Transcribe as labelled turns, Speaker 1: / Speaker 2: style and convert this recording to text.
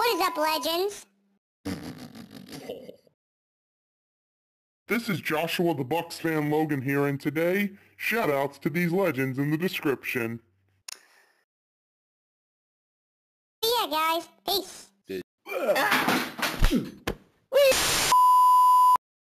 Speaker 1: What is up, legends?
Speaker 2: This is Joshua the Bucks fan Logan here, and today, shoutouts to these legends in the description.
Speaker 1: Yeah, guys. Peace.